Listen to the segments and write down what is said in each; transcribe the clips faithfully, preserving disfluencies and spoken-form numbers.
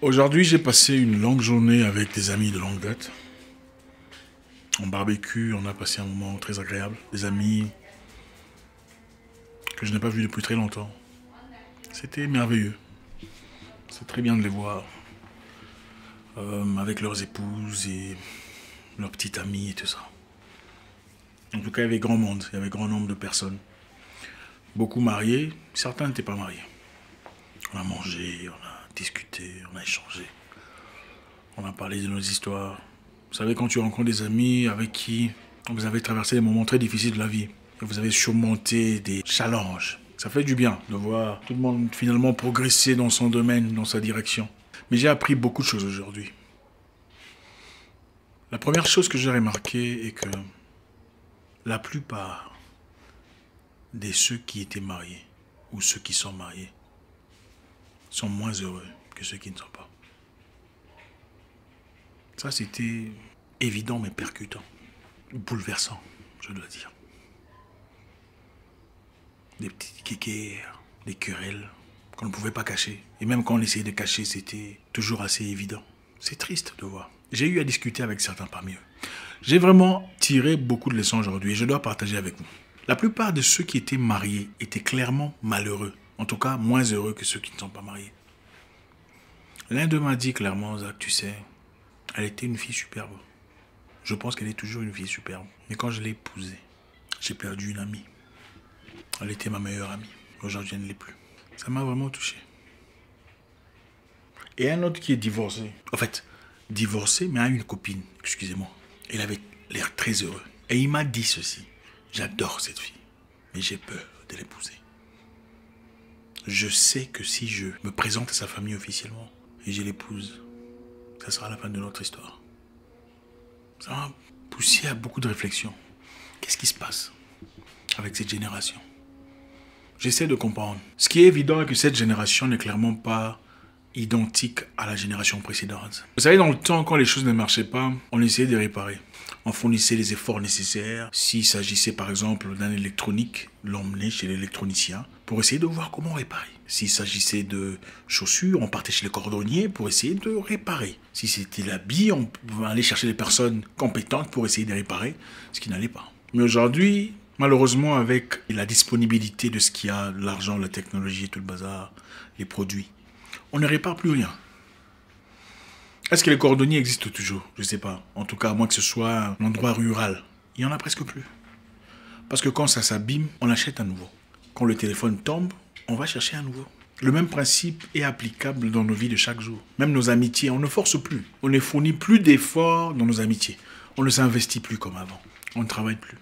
Aujourd'hui, j'ai passé une longue journée avec des amis de longue date. En barbecue, on a passé un moment très agréable. Des amis que je n'ai pas vus depuis très longtemps. C'était merveilleux. C'est très bien de les voir. Euh, avec leurs épouses et leurs petites amies et tout ça. En tout cas, il y avait grand monde, il y avait grand nombre de personnes. Beaucoup mariés, certains n'étaient pas mariés. On a mangé, on a discuté, on a échangé. On a parlé de nos histoires. Vous savez, quand tu rencontres des amis avec qui vous avez traversé des moments très difficiles de la vie, et vous avez surmonté des challenges, ça fait du bien de voir tout le monde finalement progresser dans son domaine, dans sa direction. Mais j'ai appris beaucoup de choses aujourd'hui. La première chose que j'ai remarqué est que la plupart de ceux qui étaient mariés ou ceux qui sont mariés sont moins heureux que ceux qui ne sont pas. Ça, c'était évident mais percutant, bouleversant, je dois dire. Des petites kékères, des querelles qu'on ne pouvait pas cacher. Et même quand on essayait de cacher, c'était toujours assez évident. C'est triste de voir. J'ai eu à discuter avec certains parmi eux. J'ai vraiment tiré beaucoup de leçons aujourd'hui et je dois partager avec vous. La plupart de ceux qui étaient mariés étaient clairement malheureux. En tout cas, moins heureux que ceux qui ne sont pas mariés. L'un d'eux m'a dit clairement, Zach, tu sais, elle était une fille superbe. Je pense qu'elle est toujours une fille superbe. Mais quand je l'ai épousée, j'ai perdu une amie. Elle était ma meilleure amie. Aujourd'hui, elle ne l'est plus. Ça m'a vraiment touché. Et un autre qui est divorcé. En fait, divorcé, mais a une copine, excusez-moi. Il avait l'air très heureux. Et il m'a dit ceci. J'adore cette fille, mais j'ai peur de l'épouser. Je sais que si je me présente à sa famille officiellement et je l'épouse, ça sera la fin de notre histoire. Ça m'a poussé à beaucoup de réflexions. Qu'est-ce qui se passe avec cette génération? J'essaie de comprendre. Ce qui est évident est que cette génération n'est clairement pas identique à la génération précédente. Vous savez, dans le temps, quand les choses ne marchaient pas, on essayait de réparer. On fournissait les efforts nécessaires. S'il s'agissait par exemple d'un électronique, l'emmener chez l'électronicien pour essayer de voir comment réparer. S'il s'agissait de chaussures, on partait chez le cordonnier pour essayer de réparer. Si c'était l'habit, on pouvait aller chercher des personnes compétentes pour essayer de réparer ce qui n'allait pas. Mais aujourd'hui, malheureusement, avec la disponibilité de ce qu'il y a, l'argent, la technologie, tout le bazar, les produits, on ne répare plus rien. Est-ce que les cordonniers existent toujours? Je ne sais pas. En tout cas, à moins que ce soit un endroit rural. Il n'y en a presque plus. Parce que quand ça s'abîme, on achète à nouveau. Quand le téléphone tombe, on va chercher à nouveau. Le même principe est applicable dans nos vies de chaque jour. Même nos amitiés, on ne force plus. On ne fournit plus d'efforts dans nos amitiés. On ne s'investit plus comme avant. On ne travaille plus.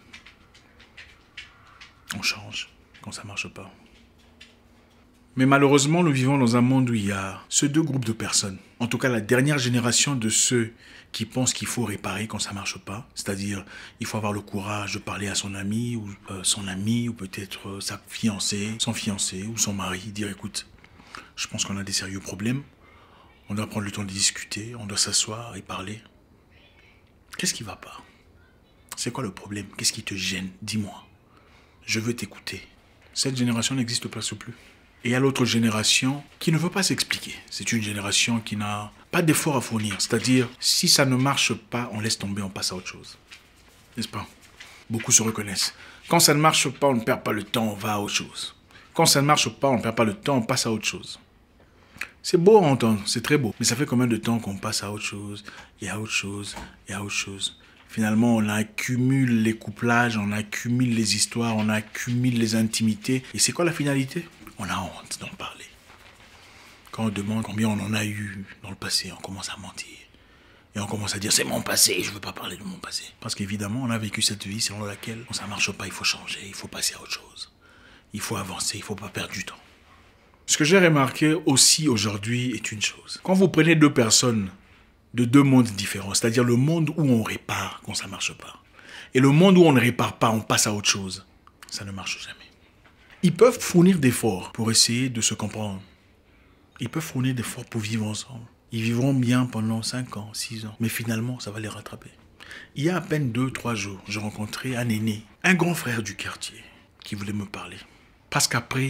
On change quand ça ne marche pas. Mais malheureusement, nous vivons dans un monde où il y a ces deux groupes de personnes. En tout cas, la dernière génération de ceux qui pensent qu'il faut réparer quand ça ne marche pas. C'est-à-dire, il faut avoir le courage de parler à son ami, ou euh, son ami, ou peut-être euh, sa fiancée, son fiancé, ou son mari, dire, écoute, je pense qu'on a des sérieux problèmes. On doit prendre le temps de discuter, on doit s'asseoir et parler. Qu'est-ce qui ne va pas? C'est quoi le problème? Qu'est-ce qui te gêne? Dis-moi. Je veux t'écouter. Cette génération n'existe presque plus. Et il y a l'autre génération qui ne veut pas s'expliquer. C'est une génération qui n'a pas d'effort à fournir. C'est-à-dire, si ça ne marche pas, on laisse tomber, on passe à autre chose. N'est-ce pas? Beaucoup se reconnaissent. Quand ça ne marche pas, on ne perd pas le temps, on va à autre chose. Quand ça ne marche pas, on ne perd pas le temps, on passe à autre chose. C'est beau à entendre, c'est très beau. Mais ça fait combien de temps qu'on passe à autre chose, et à autre chose, et à autre chose? Finalement, on accumule les couplages, on accumule les histoires, on accumule les intimités. Et c'est quoi la finalité? On a honte d'en parler. Quand on demande combien on en a eu dans le passé, on commence à mentir. Et on commence à dire, c'est mon passé, je ne veux pas parler de mon passé. Parce qu'évidemment, on a vécu cette vie selon laquelle, quand ça ne marche pas, il faut changer, il faut passer à autre chose. Il faut avancer, il ne faut pas perdre du temps. Ce que j'ai remarqué aussi aujourd'hui est une chose. Quand vous prenez deux personnes de deux mondes différents, c'est-à-dire le monde où on répare quand ça ne marche pas, et le monde où on ne répare pas, on passe à autre chose, ça ne marche jamais. Ils peuvent fournir d'efforts pour essayer de se comprendre. Ils peuvent fournir d'efforts pour vivre ensemble. Ils vivront bien pendant cinq ans, six ans. Mais finalement, ça va les rattraper. Il y a à peine deux, trois jours, j'ai rencontré un aîné, un grand frère du quartier, qui voulait me parler. Parce qu'après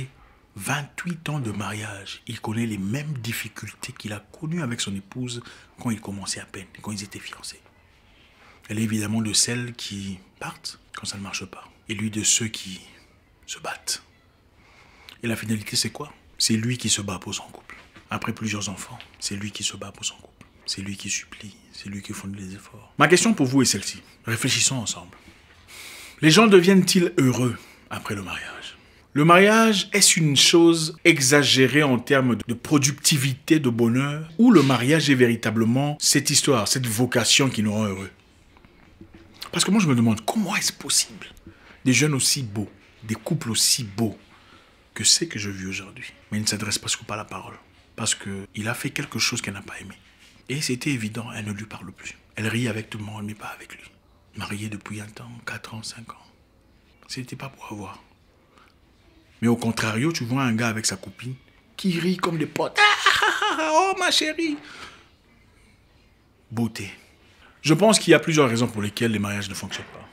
vingt-huit ans de mariage, il connaît les mêmes difficultés qu'il a connues avec son épouse quand ils commençaient à peine, quand ils étaient fiancés. Elle est évidemment de celles qui partent quand ça ne marche pas. Et lui de ceux qui se battent. Et la finalité, c'est quoi? C'est lui qui se bat pour son couple. Après plusieurs enfants, c'est lui qui se bat pour son couple. C'est lui qui supplie, c'est lui qui fonde les efforts. Ma question pour vous est celle-ci. Réfléchissons ensemble. Les gens deviennent-ils heureux après le mariage? Le mariage, est-ce une chose exagérée en termes de productivité, de bonheur, ou le mariage est véritablement cette histoire, cette vocation qui nous rend heureux? Parce que moi, je me demande, comment est-ce possible? Des jeunes aussi beaux, des couples aussi beaux que c'est que je vis aujourd'hui. Mais il ne s'adresse presque pas à la parole. Parce qu'il a fait quelque chose qu'elle n'a pas aimé. Et c'était évident, elle ne lui parle plus. Elle rit avec tout le monde, mais pas avec lui. Mariée depuis un temps, quatre ans, cinq ans. C'était pas pour avoir. Mais au contrario, tu vois un gars avec sa copine qui rit comme des potes. Ah, oh ma chérie. Beauté. Je pense qu'il y a plusieurs raisons pour lesquelles les mariages ne fonctionnent pas.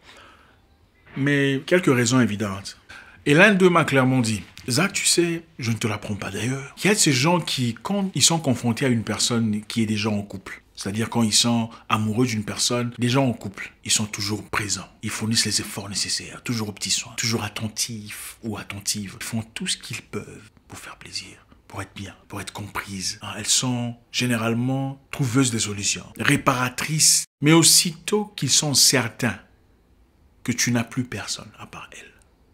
Mais quelques raisons évidentes. Et l'un d'eux m'a clairement dit, Zach, tu sais, je ne te l'apprends pas d'ailleurs. Il y a de ces gens qui, quand ils sont confrontés à une personne qui est déjà en couple, c'est-à-dire quand ils sont amoureux d'une personne, déjà en couple, ils sont toujours présents. Ils fournissent les efforts nécessaires, toujours aux petits soins, toujours attentifs ou attentives. Ils font tout ce qu'ils peuvent pour faire plaisir, pour être bien, pour être comprises. Elles sont généralement trouveuses des solutions, réparatrices, mais aussitôt qu'ils sont certains que tu n'as plus personne à part elles,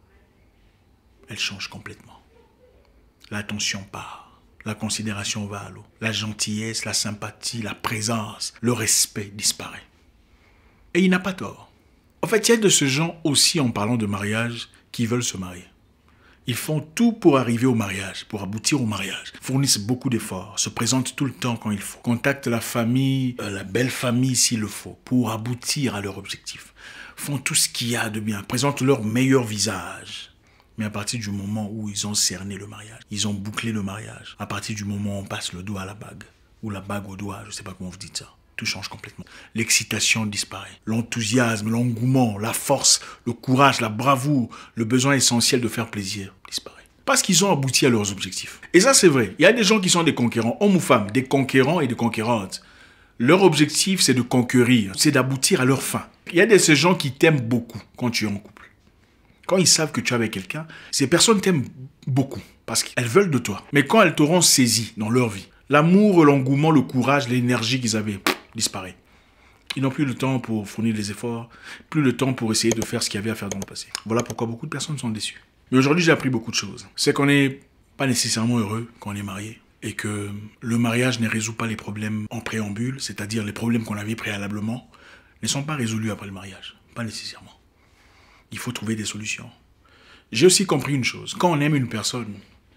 elles changent complètement. L'attention part, la considération va à l'eau, la gentillesse, la sympathie, la présence, le respect disparaît. Et il n'a pas tort. En fait, il y a de ce genre aussi en parlant de mariage qui veulent se marier. Ils font tout pour arriver au mariage, pour aboutir au mariage. Fournissent beaucoup d'efforts, se présentent tout le temps quand il faut. Contactent la famille, euh, la belle famille s'il le faut, pour aboutir à leur objectif. Font tout ce qu'il y a de bien, présentent leur meilleur visage. Mais à partir du moment où ils ont cerné le mariage, ils ont bouclé le mariage, à partir du moment où on passe le doigt à la bague, ou la bague au doigt, je ne sais pas comment vous dites ça, tout change complètement. L'excitation disparaît, l'enthousiasme, l'engouement, la force, le courage, la bravoure, le besoin essentiel de faire plaisir disparaît. Parce qu'ils ont abouti à leurs objectifs. Et ça c'est vrai, il y a des gens qui sont des conquérants, hommes ou femmes, des conquérants et des conquérantes. Leur objectif c'est de conquérir, c'est d'aboutir à leur fin. Il y a de ces gens qui t'aiment beaucoup quand tu es en couple. Quand ils savent que tu es avec quelqu'un, ces personnes t'aiment beaucoup parce qu'elles veulent de toi. Mais quand elles t'auront saisi dans leur vie, l'amour, l'engouement, le courage, l'énergie qu'ils avaient pff, disparaît. Ils n'ont plus le temps pour fournir les efforts, plus le temps pour essayer de faire ce qu'il y avait à faire dans le passé. Voilà pourquoi beaucoup de personnes sont déçues. Mais aujourd'hui, j'ai appris beaucoup de choses. C'est qu'on n'est pas nécessairement heureux quand on est marié et que le mariage ne résout pas les problèmes en préambule, c'est-à-dire les problèmes qu'on avait préalablement, ne sont pas résolus après le mariage. Pas nécessairement. Il faut trouver des solutions. J'ai aussi compris une chose. Quand on aime une personne,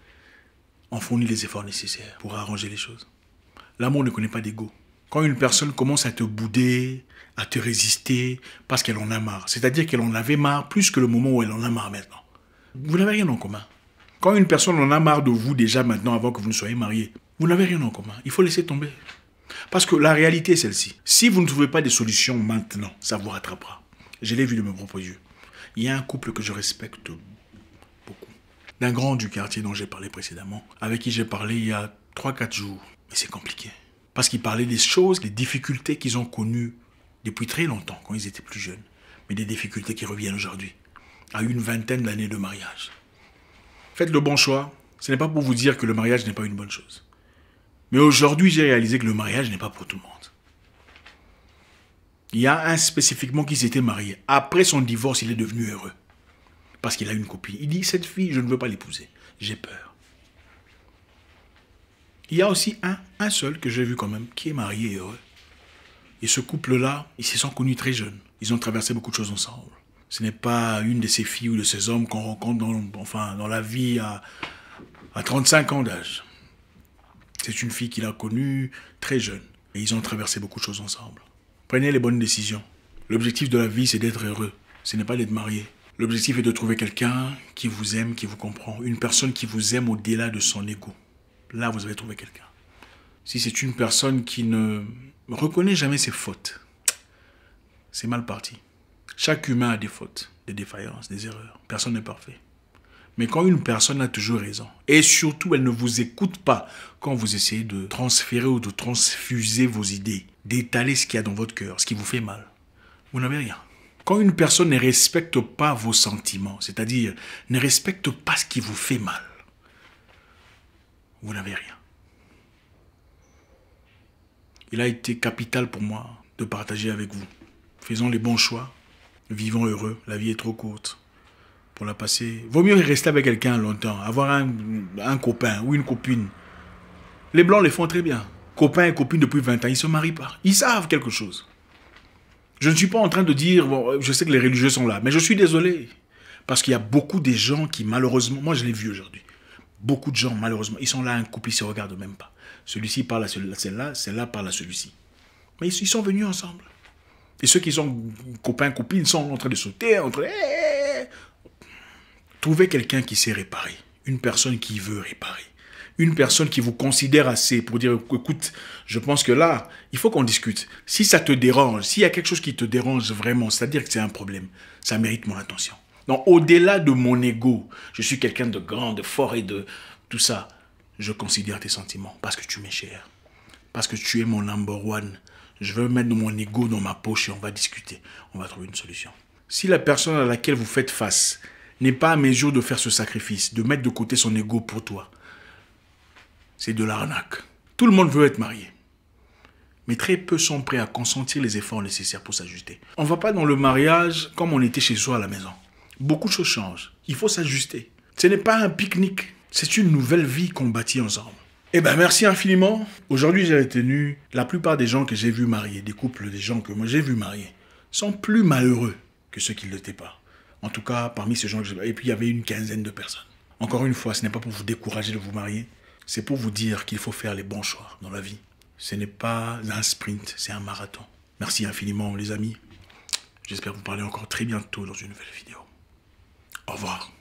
on fournit les efforts nécessaires pour arranger les choses. L'amour ne connaît pas d'ego. Quand une personne commence à te bouder, à te résister, parce qu'elle en a marre, c'est-à-dire qu'elle en avait marre plus que le moment où elle en a marre maintenant, vous n'avez rien en commun. Quand une personne en a marre de vous déjà maintenant, avant que vous ne soyez mariés, vous n'avez rien en commun. Il faut laisser tomber. Parce que la réalité est celle-ci. Si vous ne trouvez pas de solution maintenant, ça vous rattrapera. Je l'ai vu de mes propres yeux. Il y a un couple que je respecte beaucoup. D'un grand du quartier dont j'ai parlé précédemment, avec qui j'ai parlé il y a trois quatre jours. Mais c'est compliqué. Parce qu'ils parlaient des choses, des difficultés qu'ils ont connues depuis très longtemps, quand ils étaient plus jeunes. Mais des difficultés qui reviennent aujourd'hui, à une vingtaine d'années de mariage. Faites le bon choix. Ce n'est pas pour vous dire que le mariage n'est pas une bonne chose. Mais aujourd'hui, j'ai réalisé que le mariage n'est pas pour tout le monde. Il y a un spécifiquement qui s'était marié. Après son divorce, il est devenu heureux. Parce qu'il a une copine. Il dit, cette fille, je ne veux pas l'épouser. J'ai peur. Il y a aussi un, un seul que j'ai vu quand même, qui est marié et heureux. Et ce couple-là, ils se sont connus très jeunes. Ils ont traversé beaucoup de choses ensemble. Ce n'est pas une de ces filles ou de ces hommes qu'on rencontre dans, enfin, dans la vie à, à trente-cinq ans d'âge. C'est une fille qu'il a connue très jeune. Et ils ont traversé beaucoup de choses ensemble. Prenez les bonnes décisions. L'objectif de la vie, c'est d'être heureux. Ce n'est pas d'être marié. L'objectif est de trouver quelqu'un qui vous aime, qui vous comprend. Une personne qui vous aime au-delà de son ego. Là, vous avez trouvé quelqu'un. Si c'est une personne qui ne reconnaît jamais ses fautes, c'est mal parti. Chaque humain a des fautes, des défaillances, des erreurs. Personne n'est parfait. Mais quand une personne a toujours raison, et surtout elle ne vous écoute pas quand vous essayez de transférer ou de transfuser vos idées, d'étaler ce qu'il y a dans votre cœur, ce qui vous fait mal, vous n'avez rien. Quand une personne ne respecte pas vos sentiments, c'est-à-dire ne respecte pas ce qui vous fait mal, vous n'avez rien. Il a été capital pour moi de partager avec vous. Faisons les bons choix, vivons heureux, la vie est trop courte pour la passer. Vaut mieux rester avec quelqu'un longtemps, avoir un, un copain ou une copine. Les blancs les font très bien. Copains et copines depuis vingt ans, ils ne se marient pas. Ils savent quelque chose. Je ne suis pas en train de dire, bon, je sais que les religieux sont là, mais je suis désolé. Parce qu'il y a beaucoup de gens qui, malheureusement, moi je l'ai vu aujourd'hui, beaucoup de gens, malheureusement, ils sont là, un couple, ils ne se regardent même pas. Celui-ci parle à celle-là, celle-là parle à celui-ci. Mais ils sont venus ensemble. Et ceux qui sont copains, copines, sont en train de sauter, en train de... Trouvez quelqu'un qui sait réparer. Une personne qui veut réparer. Une personne qui vous considère assez pour dire, écoute, je pense que là, il faut qu'on discute. Si ça te dérange, s'il y a quelque chose qui te dérange vraiment, c'est-à-dire que c'est un problème, ça mérite mon attention. Donc, au-delà de mon ego, je suis quelqu'un de grand, de fort et de tout ça, je considère tes sentiments parce que tu m'es cher. Parce que tu es mon number one. Je veux mettre mon ego dans ma poche et on va discuter. On va trouver une solution. Si la personne à laquelle vous faites face n'est pas à mesure de faire ce sacrifice, de mettre de côté son ego pour toi, c'est de l'arnaque. Tout le monde veut être marié. Mais très peu sont prêts à consentir les efforts nécessaires pour s'ajuster. On ne va pas dans le mariage comme on était chez soi à la maison. Beaucoup de choses changent. Il faut s'ajuster. Ce n'est pas un pique-nique. C'est une nouvelle vie qu'on bâtit ensemble. Eh bien, merci infiniment. Aujourd'hui, j'ai retenu la plupart des gens que j'ai vus marier, des couples, des gens que moi j'ai vus marier, sont plus malheureux que ceux qui ne l'étaient pas. En tout cas, parmi ces gens que j'ai... Et puis, il y avait une quinzaine de personnes. Encore une fois, ce n'est pas pour vous décourager de vous marier. C'est pour vous dire qu'il faut faire les bons choix dans la vie. Ce n'est pas un sprint, c'est un marathon. Merci infiniment, les amis. J'espère vous parler encore très bientôt dans une nouvelle vidéo. Au revoir.